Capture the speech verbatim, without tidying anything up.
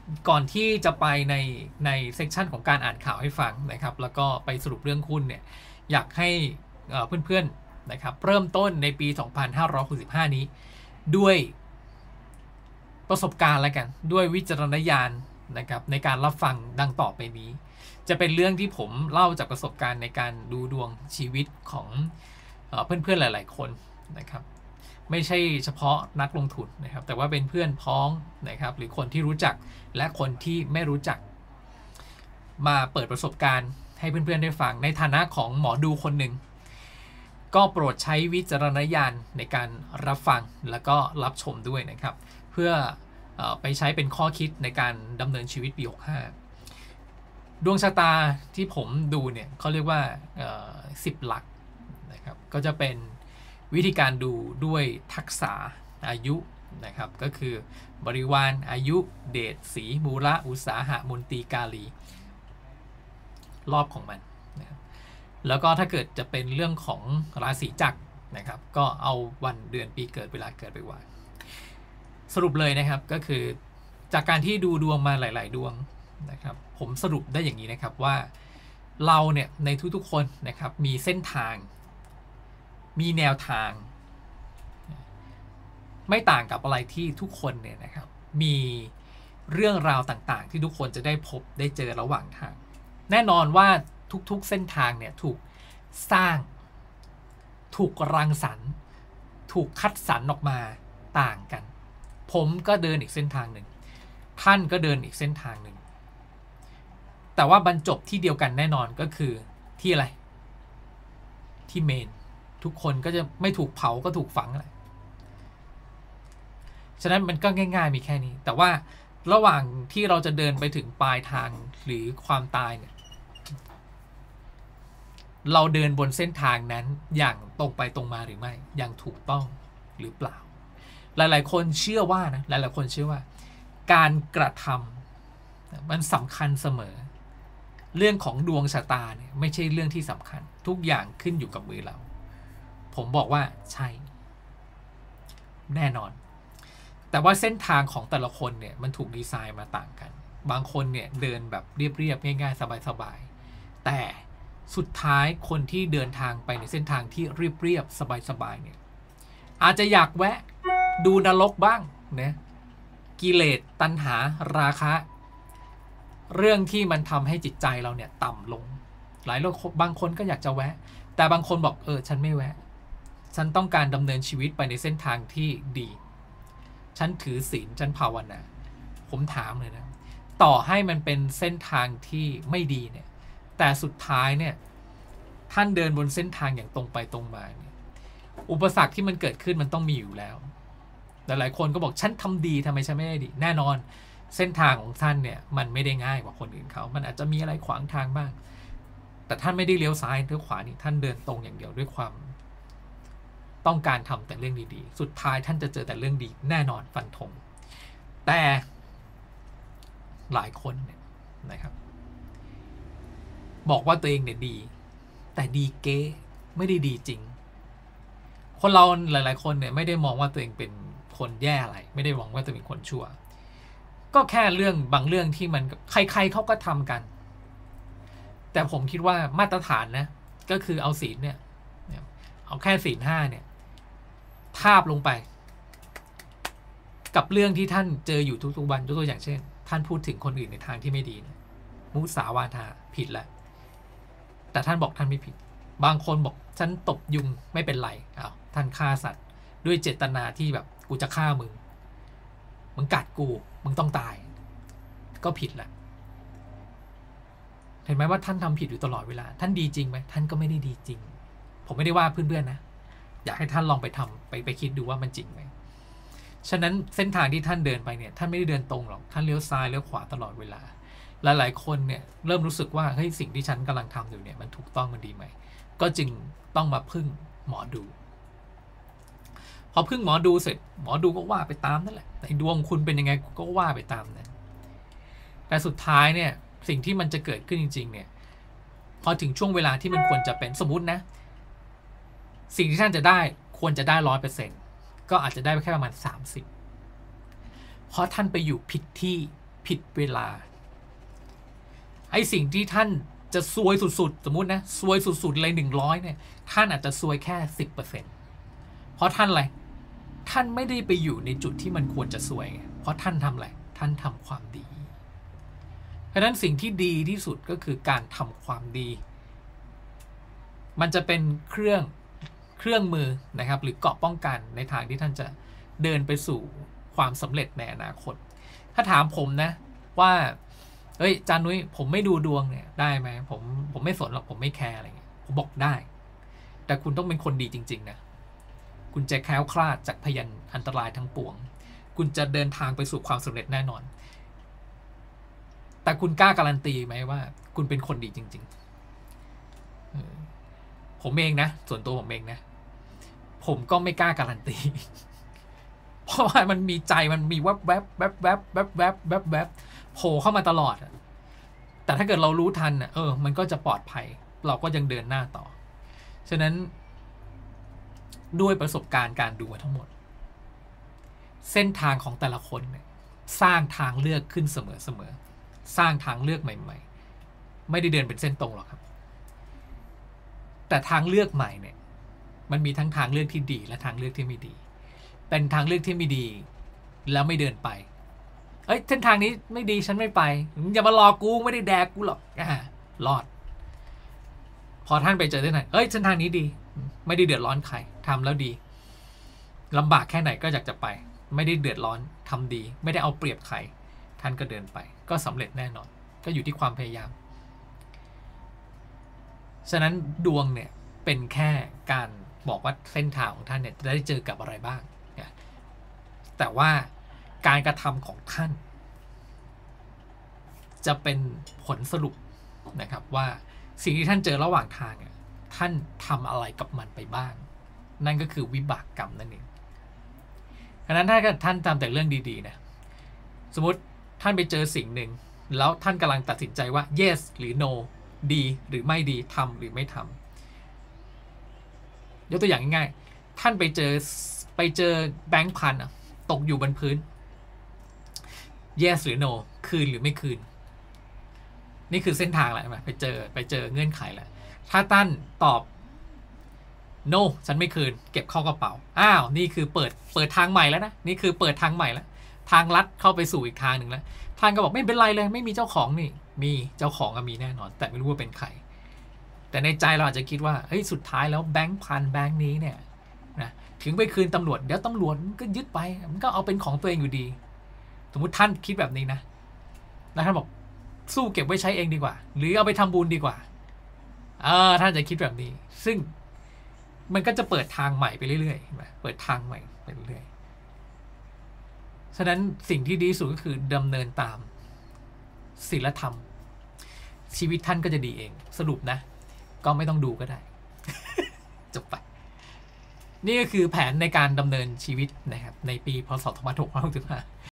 ก่อนที่จะไปในในเซกชันของการอ่านข่าวให้ฟังนะครับแล้วก็ไปสรุปเรื่องหุ้นเนี่ยอยากให้เพื่อนๆนะครับเริ่มต้นในปีสองพันห้าร้อยหกสิบห้านี้ด้วยประสบการณ์แล้วกันด้วยวิจารณญาณนะครับในการรับฟังดังต่อไปนี้จะเป็นเรื่องที่ผมเล่าจากประสบการณ์ในการดูดวงชีวิตของเพื่อนๆหลายๆคนนะครับไม่ใช่เฉพาะนักลงทุนนะครับแต่ว่าเป็นเพื่อนพ้องนะครับหรือคนที่รู้จักและคนที่ไม่รู้จักมาเปิดประสบการณ์ให้เพื่อนๆได้ฟังในฐานะของหมอดูคนหนึ่งก็โปรดใช้วิจารณญาณในการรับฟังแล้วก็รับชมด้วยนะครับเพื่อไปใช้เป็นข้อคิดในการดำเนินชีวิตปีหกห้าดวงชะตาที่ผมดูเนี่ยเขาเรียกว่าสิบหลักนะครับก็จะเป็นวิธีการดูด้วยทักษะอายุนะครับก็คือบริวารอายุเดชสีมูระอุตสาหะมนตรีกาลีรอบของมันนะครับแล้วก็ถ้าเกิดจะเป็นเรื่องของราศีจักรนะครับก็เอาวันเดือนปีเกิดเวลาเกิดไปวางสรุปเลยนะครับก็คือจากการที่ดูดวงมาหลายๆดวงนะครับผมสรุปได้อย่างนี้นะครับว่าเราเนี่ยในทุกๆคนนะครับมีเส้นทางมีแนวทางไม่ต่างกับอะไรที่ทุกคนเนี่ยนะครับมีเรื่องราวต่างๆที่ทุกคนจะได้พบได้เจอระหว่างทางแน่นอนว่าทุกๆเส้นทางเนี่ยถูกสร้างถูกรังสรรค์ถูกคัดสรรออกมาต่างกันผมก็เดินอีกเส้นทางหนึ่งท่านก็เดินอีกเส้นทางหนึ่งแต่ว่าบรรจบที่เดียวกันแน่นอนก็คือที่อะไรที่เมนทุกคนก็จะไม่ถูกเผาก็ถูกฝังอะไรฉะนั้นมันก็ง่ายๆมีแค่นี้แต่ว่าระหว่างที่เราจะเดินไปถึงปลายทางหรือความตายเนี่ยเราเดินบนเส้นทางนั้นอย่างตรงไปตรงมาหรือไม่อย่างถูกต้องหรือเปล่าหลายๆคนเชื่อว่านะหลายๆคนเชื่อว่าการกระทำมันสำคัญเสมอเรื่องของดวงชะตาเนี่ยไม่ใช่เรื่องที่สำคัญทุกอย่างขึ้นอยู่กับมือเราผมบอกว่าใช่แน่นอนแต่ว่าเส้นทางของแต่ละคนเนี่ยมันถูกดีไซน์มาต่างกันบางคนเนี่ยเดินแบบเรียบๆง่ายๆสบายๆแต่สุดท้ายคนที่เดินทางไปในเส้นทางที่เรียบๆสบายๆเนี่ยอาจจะอยากแวะดูนรกบ้างนะกิเลสตัณหาราคะเรื่องที่มันทำให้จิตใจเราเนี่ยต่ำลงหลายคนบางคนก็อยากจะแวะแต่บางคนบอกเออฉันไม่แวะฉันต้องการดำเนินชีวิตไปในเส้นทางที่ดีฉันถือศีลฉันภาวนาผมถามเลยนะต่อให้มันเป็นเส้นทางที่ไม่ดีเนี่ยแต่สุดท้ายเนี่ยท่านเดินบนเส้นทางอย่างตรงไปตรงมาเนี่ยอุปสรรคที่มันเกิดขึ้นมันต้องมีอยู่แล้วหลายๆคนก็บอกฉันทำดีทำไมฉันไม่ได้ดีแน่นอนเส้นทางของท่านเนี่ยมันไม่ได้ง่ายกว่าคนอื่นเขามันอาจจะมีอะไรขวางทางบ้างแต่ท่านไม่ได้เลี้ยวซ้ายหรือขวานี่ท่านเดินตรงอย่างเดียวด้วยความต้องการทำแต่เรื่องดีๆสุดท้ายท่านจะเจอแต่เรื่องดีแน่นอนฟันธงแต่หลายคนเนี่ยนะครับบอกว่าตัวเองเนี่ยดีแต่ดีเก๊ไม่ได้ดีจริงคนเราหลายๆคนเนี่ยไม่ได้มองว่าตัวเองเป็นคนแย่อะไรไม่ได้มองว่าตัวเองเป็นคนชั่วก็แค่เรื่องบางเรื่องที่มันใครๆเขาก็ทำกันแต่ผมคิดว่ามาตรฐานนะก็คือเอาศีลเนี่ยเอาแค่ศีลห้าเนี่ยทาบลงไปกับเรื่องที่ท่านเจออยู่ทุกๆวันยกตัวอย่างเช่นท่านพูดถึงคนอื่นในทางที่ไม่ดีมุสาวาทาผิดแล้วแต่ท่านบอกท่านไม่ผิดบางคนบอกฉันตบยุงไม่เป็นไรอ้าวท่านฆ่าสัตว์ด้วยเจตนาที่แบบกูจะฆ่ามึงมึงกัดกูมึงต้องตายก็ผิดแหละเห็นไหมว่าท่านทำผิดอยู่ตลอดเวลาท่านดีจริงไหมท่านก็ไม่ได้ดีจริงผมไม่ได้ว่าเพื่อนๆนะอยากให้ท่านลองไปทำไปไปคิดดูว่ามันจริงไหมฉะนั้นเส้นทางที่ท่านเดินไปเนี่ยท่านไม่ได้เดินตรงหรอกท่านเลี้ยวซ้ายเลี้ยวขวาตลอดเวลาหลายๆคนเนี่ยเริ่มรู้สึกว่าเฮ้ยสิ่งที่ฉันกำลังทำอยู่เนี่ยมันถูกต้องมันดีไหมก็จึงต้องมาพึ่งหมอดูพอพึ่งหมอดูเสร็จหมอดูก็ว่าไปตามนั่นแหละในดวงคุณเป็นยังไงก็ว่าไปตามนั้นแต่สุดท้ายเนี่ยสิ่งที่มันจะเกิดขึ้นจริงๆเนี่ยพอถึงช่วงเวลาที่มันควรจะเป็นสมมุตินะสิ่งที่ท่านจะได้ควรจะได้ร้อยเปอร์เซ็นต์ก็อาจจะได้แค่ประมาณสามสิบเพราะท่านไปอยู่ผิดที่ผิดเวลาไอ้สิ่งที่ท่านจะซวยสุดๆสมมุตินะซวยสุดๆเลยหนึ่งร้อยเนี่ยท่านอาจจะซวยแค่ สิบเปอร์เซ็นต์ เพราะท่านอะไรท่านไม่ได้ไปอยู่ในจุดที่มันควรจะซวยไงเพราะท่านทำอะไรท่านทำความดีเพราะฉะนั้นสิ่งที่ดีที่สุดก็คือการทำความดีมันจะเป็นเครื่องเครื่องมือนะครับหรือเกราะป้องกันในทางที่ท่านจะเดินไปสู่ความสำเร็จในอนาคตถ้าถามผมนะว่าเฮ้ยจานุ้ยผมไม่ดูดวงเนี่ยได้ไหมผมผมไม่สนหรอกผมไม่แคร์อะไรเงี้ยผมบอกได้แต่คุณต้องเป็นคนดีจริงๆนะคุณจะแคล้วคลาดจากพยันอันตรายทั้งปวงคุณจะเดินทางไปสู่ความสำเร็จแน่นอนแต่คุณกล้าการันตีไหมว่าคุณเป็นคนดีจริงๆผมเองนะส่วนตัวผมเองนะผมก็ไม่กล้าการันตีเพราะว่ามันมีใจมันมีแวบแวบแวบแวบแวบแวบแวบแวบโผล่เข้ามาตลอดแต่ถ้าเกิดเรารู้ทันเออมันก็จะปลอดภัยเราก็ยังเดินหน้าต่อฉะนั้นด้วยประสบการณ์การดูทั้งหมดเส้นทางของแต่ละคนเนี่ยสร้างทางเลือกขึ้นเสมอเสมอสร้างทางเลือกใหม่ๆไม่ได้เดินเป็นเส้นตรงหรอกครับแต่ทางเลือกใหม่เนี่ยมันมีทั้งทางเลือกที่ดีและทางเลือกที่ไม่ดีเป็นทางเลือกที่ไม่ดีแล้วไม่เดินไปเอ้ยเส้นทางนี้ไม่ดีฉันไม่ไปอย่ามารอกูไม่ได้แดกกูหรอกอ่ารอดพอท่านไปเจอเส้นทางเอ้ยเส้นทางนี้ดีไม่ได้เดือดร้อนใครทำแล้วดีลำบากแค่ไหนก็อยากจะไปไม่ได้เดือดร้อนทำดีไม่ได้เอาเปรียบใครท่านก็เดินไปก็สำเร็จแน่นอนก็อยู่ที่ความพยายามฉะนั้นดวงเนี่ยเป็นแค่การบอกว่าเส้นทางของท่านเนี่ยจะได้เจอกับอะไรบ้างแต่ว่าการกระทำของท่านจะเป็นผลสรุปนะครับว่าสิ่งที่ท่านเจอระหว่างทางท่านทำอะไรกับมันไปบ้างนั่นก็คือวิบากกรรมนั่นเองฉะนั้นถ้าท่านทำแต่เรื่องดีๆนะสมมติท่านไปเจอสิ่งหนึ่งแล้วท่านกำลังตัดสินใจว่า yes หรือ no ดีหรือไม่ดีทำหรือไม่ทำยกตัวอย่างง่ายๆท่านไปเจอไปเจอแบงค์พันตกอยู่บนพื้น yes หรือ no คืนหรือไม่คืนนี่คือเส้นทางแหละไปเจอไปเจอเงื่อนไขแหละถ้าท่านตอบ no ฉันไม่คืนเก็บเข้ากระเป๋าอ้าวนี่คือเปิดเปิดทางใหม่แล้วนะนี่คือเปิดทางใหม่แล้วทางลัดเข้าไปสู่อีกทางหนึ่งแล้วท่านก็บอกไม่เป็นไรเลยไม่มีเจ้าของนี่มีเจ้าของมีแน่นอนแต่ไม่รู้ว่าเป็นใครแต่ในใจเราอาจจะคิดว่าเฮ้ยสุดท้ายแล้วแบงค์พันแบงค์นี้เนี่ยนะถึงไปคืนตำรวจเดี๋ยวตำรวจก็ยึดไปมันก็เอาเป็นของตัวเองอยู่ดีสมมติท่านคิดแบบนี้นะแล้วท่านบอกสู้เก็บไว้ใช้เองดีกว่าหรือเอาไปทำบุญดีกว่าเออท่านจะคิดแบบนี้ซึ่งมันก็จะเปิดทางใหม่ไปเรื่อยๆเปิดทางใหม่ไปเรื่อยๆฉะนั้นสิ่งที่ดีสุดก็คือดำเนินตามศีลธรรมชีวิตท่านก็จะดีเองสรุปนะก็ไม่ต้องดูก็ได้ จบไปนี่ก็คือแผนในการดำเนินชีวิตนะครับในปีพ.ศ. สองพันหกร้อยหกสิบห้า